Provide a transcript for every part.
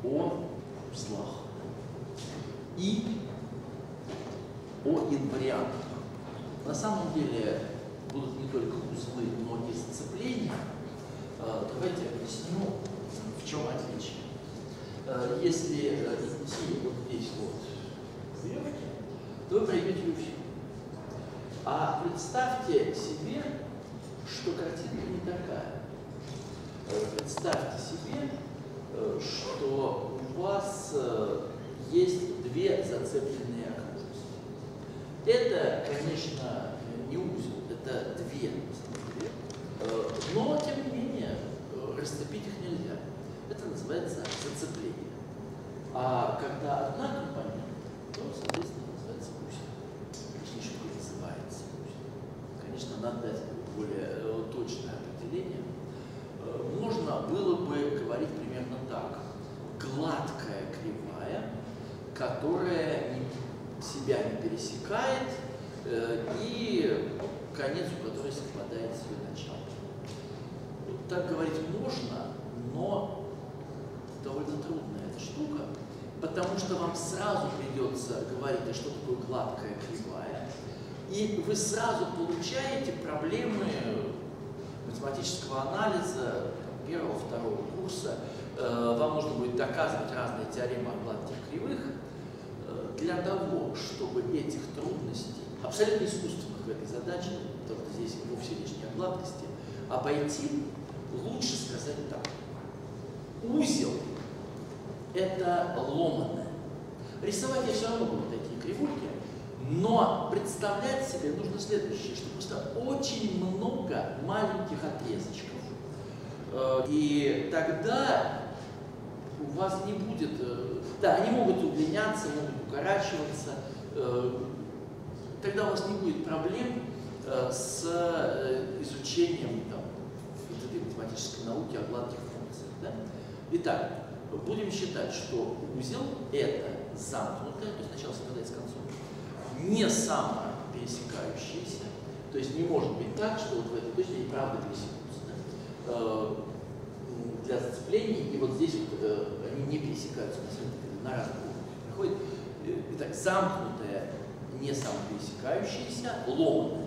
о узлах и о инвариантах. На самом деле будут не только узлы, но и сцепления. Давайте объясню, в чем отличие. Если идти вот здесь вот веревки, то вы пройдете ее всю. А представьте себе, что картинка не такая. Представьте себе, что у вас есть две зацепленные окружности. Это, конечно, не узел, это две, но, тем не менее, расцепить их нельзя. Это называется зацепление. А когда одна компонента, то, соответственно, называется узел. Точнее, что называется узел. Конечно, надо дать более точное определение. Можно было бы говорить примерно так. Гладкая кривая, которая себя не пересекает, и конец у которой совпадает с ее началом. Вот так говорить можно, но довольно трудная эта штука, потому что вам сразу придется говорить, а что такое гладкая кривая, и вы сразу получаете проблемы математического анализа первого, второго курса. Вам нужно будет доказывать разные теоремы о гладких кривых. Для того, чтобы этих трудностей, абсолютно искусственных в этой задаче, потому что здесь вовсе речь не о гладкости, обойти, лучше сказать так. Узел – это ломаное. Рисовать я все равно буду такие кривульки, но представлять себе нужно следующее, что просто очень много маленьких отрезочков. И тогда у вас не будет, да, они могут удлиняться, могут укорачиваться, тогда у вас не будет проблем с изучением там, этой математической науки о гладких функциях. Да? Итак, будем считать, что узел – это замкнутое, то есть начало совпадает с концом, не самопересекающееся, то есть не может быть так, что вот в этой точке они правда пересекутся. Да? Для зацеплений, и вот здесь вот, они не пересекаются на разных уровнях. Проходит, итак, замкнутое, не самопересекающееся, ломаное.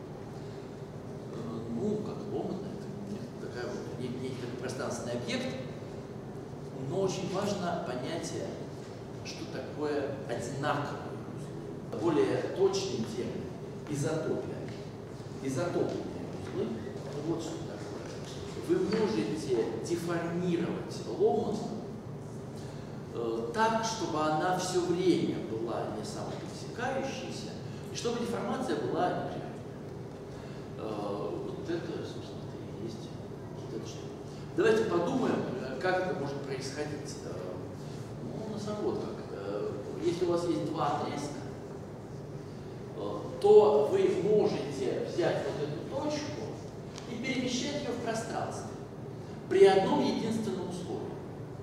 Ну, как ломаное, это такая вот, некий пространственный объект, но очень важно понятие, что такое одинаковые узлы. Более точный термин – изотопия. Изотопные узлы – вот что такое. Вы можете деформировать ломаную так, чтобы она все время была не самопересекающейся, и чтобы деформация была непрерывной. Вот это, собственно, и есть вот это что. Давайте подумаем, как это может происходить. Ну, на самом деле, как. Если у вас есть два отрезка, то вы можете взять вот эту точку и перемещать ее в пространстве при одном единственном условии,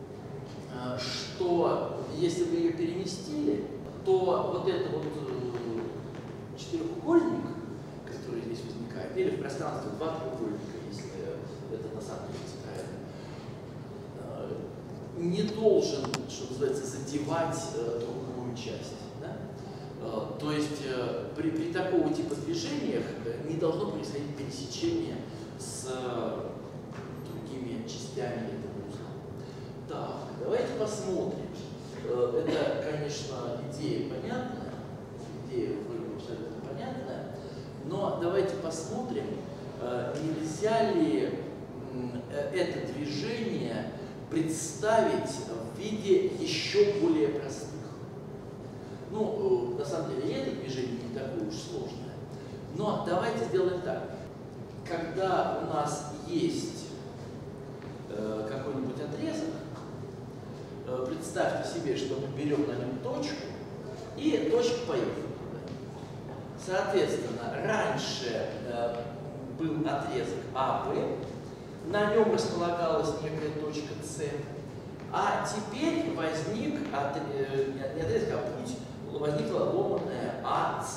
что если вы ее переместили, то вот этот вот четырехугольник, который здесь возникает, или в пространстве два треугольника, если это на самом деле правильно, не должен, что называется, задевать другую часть. Да? То есть при такого типа движениях не должно происходить пересечение с другими частями этого узла. Так, давайте посмотрим. Это, конечно, идея понятная, идея абсолютно понятная, но давайте посмотрим, нельзя ли это движение представить в виде еще более простых. Ну, на самом деле, и это движение не такое уж сложное. Но давайте сделаем так. Когда у нас есть какой-нибудь отрезок, представьте себе, что мы берем на нем точку, и точка поехала туда. Соответственно, раньше был отрезок АВ, на нем располагалась некая точка С, а теперь возник, не отрезок, а путь, возникла ломаная АС'Б.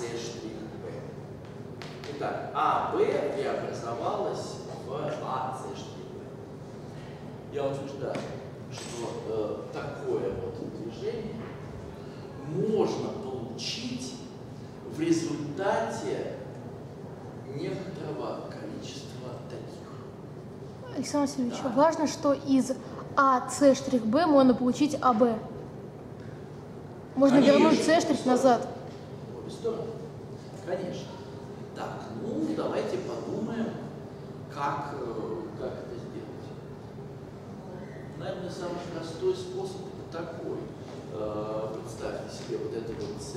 Итак, АБ преобразовалась в АС'Б. Я утверждаю, что такой можно получить в результате некоторого количества таких. Александр Васильевич, Да. важно, что из АС'(Б) можно получить АБ. Можно Конечно. вернуть С' назад. В обе стороны. Конечно. Так, ну давайте подумаем, как это сделать. Наверное, самый простой способ это такой. Представьте себе вот это вот С',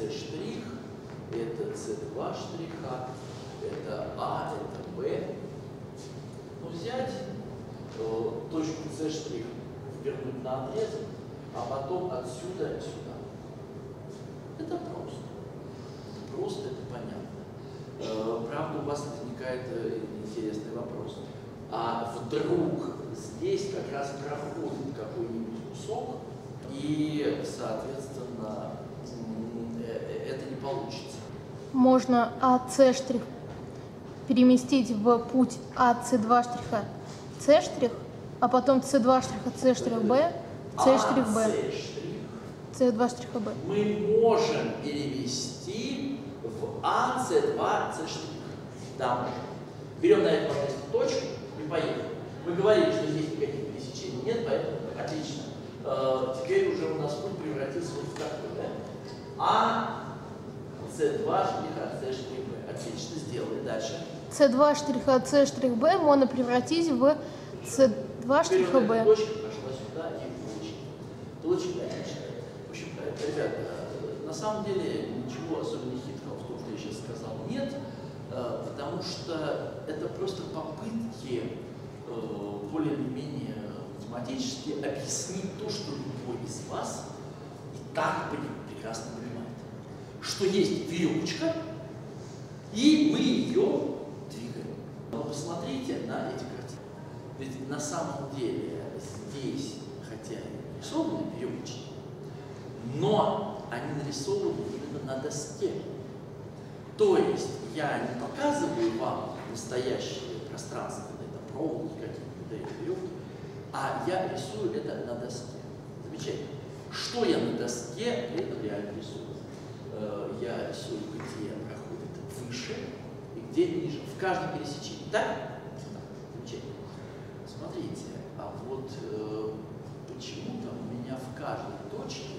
это С2 штриха, это А, это Б. Ну, взять точку С' вернуть на отрезок, а потом отсюда сюда. Это просто. Просто это понятно. Правда, у вас возникает интересный вопрос. А вдруг здесь как раз проходит какой-нибудь кусок, и, соответственно, это не получится. Можно АС' переместить в путь АС2' С', а потом С2' С'(Б), С'(Б), С2'(Б). Мы можем перевести в АС2 С'. Да, можем. Берем на этом точку и поехали. Мы говорили, что здесь никаких пересечений нет, поэтому отлично. Теперь уже у нас путь превратился вот в такой, да? А С2' С'(Б). Отлично, сделали. Дальше. С2' С'(Б) можно превратить в С2'Б. Точка пошла сюда и получили. Отлично. В общем, ребята, на самом деле ничего особенно хитрого в том, что я сейчас сказал, нет, потому что это просто попытки более или менее математически объяснить то, что любой из вас и так прекрасно понимает. Что есть веревочка, и мы ее двигаем. Но посмотрите на эти картины. Ведь на самом деле здесь, хотя и нарисованы веревочки, но они нарисованы именно на доске. То есть я не показываю вам настоящее пространство, это проволоки какие-то, веревки, а я рисую это на доске. Замечательно. Что я на доске, это реально рисую. Я рисую, где проходит выше и где ниже, в каждом пересечении. Так? Замечательно. Смотрите, а вот почему-то у меня в каждой точке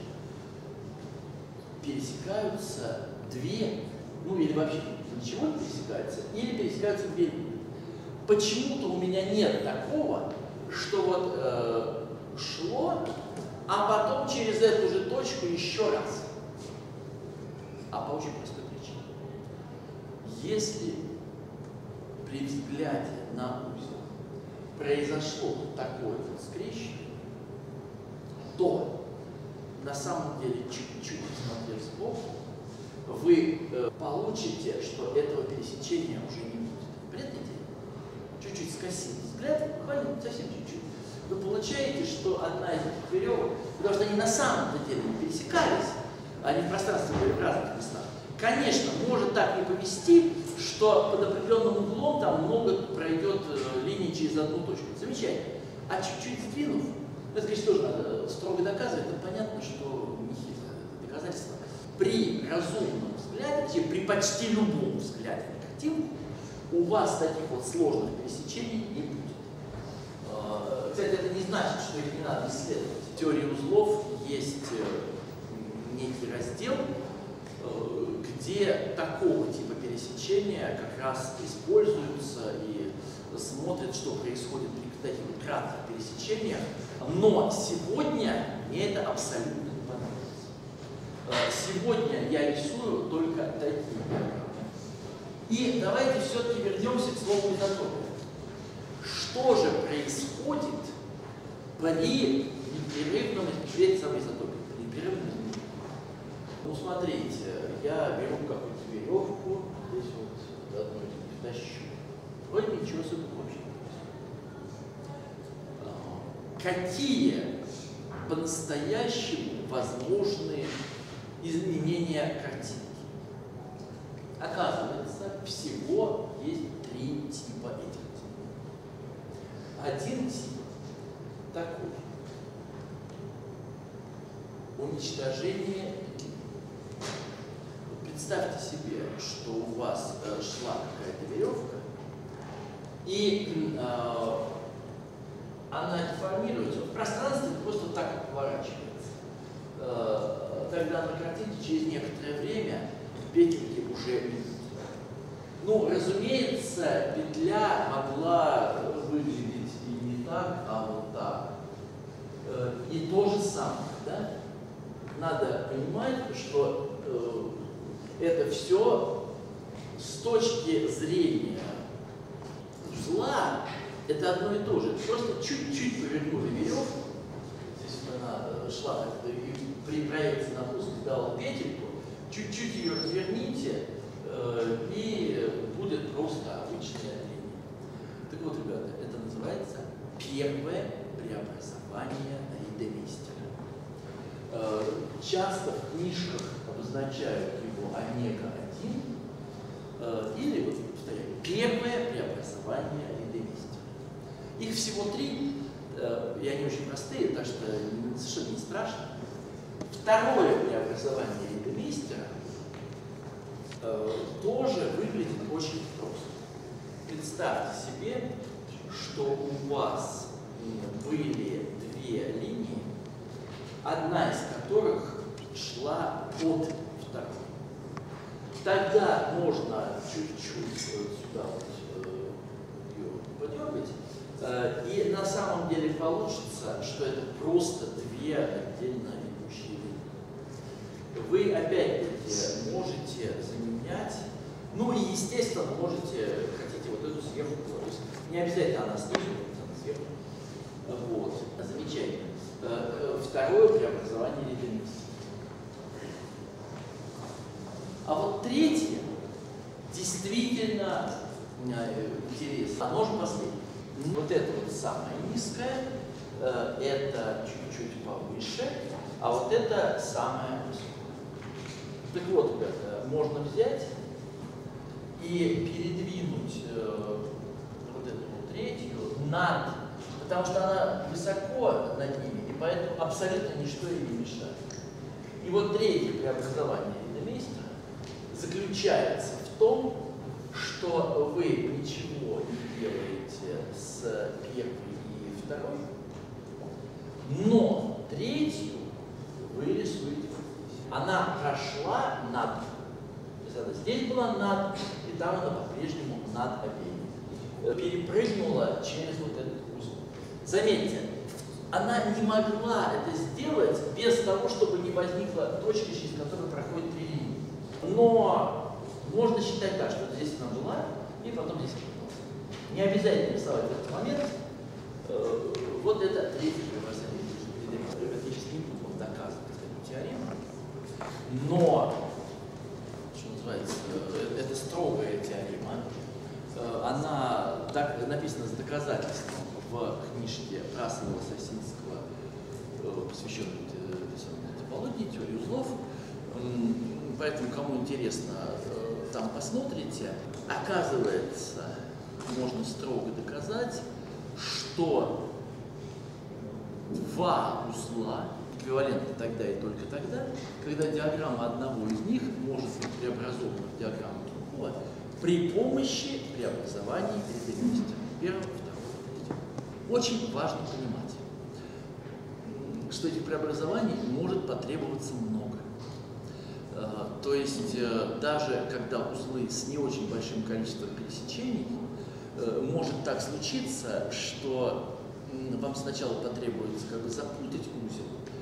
пересекаются две, ну или вообще ничего не пересекается, или пересекаются две линии. Почему-то у меня нет такого, что вот шло, а потом через эту же точку еще раз. А по очень простой причине. Если при взгляде на узел произошло такое вот скрещивание, то на самом деле чуть-чуть посмотрев сбоку, вы получите, что этого пересечения уже не будет. Понятно идея? Чуть-чуть скосить взгляд, буквально совсем чуть-чуть. Вы получаете, что одна из этих веревок, потому что они на самом-то деле не пересекались, они в пространстве были в разных местах. Конечно, может так не повести, что под определенным углом там много пройдет линий через одну точку. Замечательно. А чуть-чуть сдвинув, это, конечно, тоже надо строго доказывать, но понятно, что не хитро это доказательство. При разумном взгляде, при почти любом взгляде на картинку, у вас таких вот сложных пересечений не будет. Кстати, это не значит, что их не надо исследовать. В теории узлов есть некий раздел, где такого типа пересечения как раз используются и смотрят, что происходит при таких вот кратких пересечениях. Но сегодня мне это абсолютно не понравилось. Сегодня я рисую только такие диаграммы. И давайте все-таки вернемся к слову изотопия. Что же происходит при непрерывном изотопии? Ну, смотрите, я беру какую-то веревку, здесь вот одну из них тащу. Вроде ничего особенного вообще не происходит. Какие по-настоящему возможные изменения картинки? Оказывается, всего есть 3 типа этих изменений. Один тип такой. Уничтожение представьте себе, что у вас шла какая-то веревка, и она деформируется, в пространстве просто так поворачивается. Тогда на картинке через некоторое время петельки уже идут. Ну, разумеется, петля могла выглядеть и не так, а вот так. И то же самое, да? Надо понимать, что это все с точки зрения узла, это одно и то же. Просто чуть-чуть повернули веревку, здесь она шла как-то и при проекции на пуск дала петельку, чуть-чуть ее разверните, и будет просто обычная линия. Так вот, ребята, это называется первое преобразование Рейде-Мейстера. Часто в книжках обозначают его омега-1, или, вот, повторяю, первое преобразование Рейде-Мейстера. Их всего 3, и они очень простые, так что совершенно не страшно. Второе преобразование Рейде-Мейстера тоже выглядит очень просто. Представьте себе, что у вас были 2 линии, одна из которых шла под второй. Тогда можно чуть-чуть сюда вот, ее подергать, и на самом деле получится, что это просто 2 отдельно идущие линии. Вы опять-таки можете заменять, ну и естественно можете, хотите вот эту сверху, то есть не обязательно она снизу, она сверху. Вот, замечательно. Второе преобразование Рейде-Мейстера. А вот третье действительно интересно. Оно же последнее. Вот это вот самое низкое, это чуть-чуть повыше, а вот это самое высокое. Так вот, ребята, можно взять и передвинуть вот эту вот третью над, потому что она высоко над ними, и поэтому абсолютно ничто ей не мешает. И вот третье преобразование Рейде-Мейстера заключается в том, что вы ничего не делаете с первой и второй, но третью вы рисуете. Она прошла над. То есть она здесь была над, и там она по-прежнему над обеими. Перепрыгнула через вот этот узел. Заметьте, она не могла это сделать без того, чтобы не возникла точка, через которую проходит 3 линии. Но можно считать так, что здесь она была, и потом здесь она была. Не обязательно рисовать в этот момент. Вот это третье преобразование. Я сейчас не буду вам доказывать эту теорему. Но, что называется, это строгая теорема. Она написана с доказательством в книжке Рассела Сосинского, посвященной топологии, теории узлов. Поэтому, кому интересно, там посмотрите. Оказывается, можно строго доказать, что 2 узла эквивалентны тогда и только тогда, когда диаграмма одного из них может быть преобразована в диаграмму другого при помощи преобразований Рейде-Мейстера. Первого, второго, третьего. Очень важно понимать, что этих преобразований может потребоваться много. То есть даже когда узлы с не очень большим количеством пересечений, может так случиться, что вам сначала потребуется как бы запутать узел,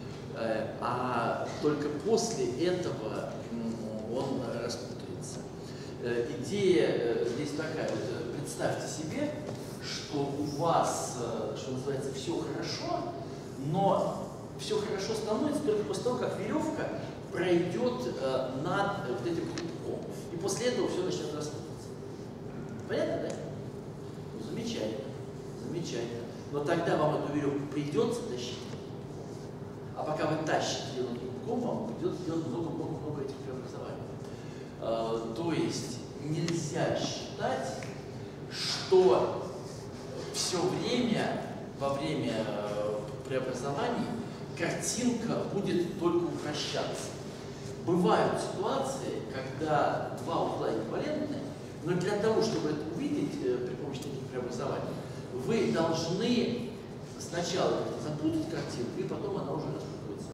а только после этого он распутается. Идея здесь такая, вот, представьте себе, что у вас, что называется, все хорошо, но все хорошо становится только после того, как веревка пройдет над вот этим клубком, и после этого все начнет распутаться. Понятно, да? Ну, замечательно, замечательно. Но тогда вам эту веревку придется тащить. А пока вы тащите ее над клубком, вам придется делать много-много этих преобразований. То есть нельзя считать, что все время, во время преобразований, картинка будет только упрощаться. бывают ситуации, когда два угла эквивалентны, но для того, чтобы это увидеть при помощи таких преобразований, вы должны сначала запутать картинку, и потом она уже распутается.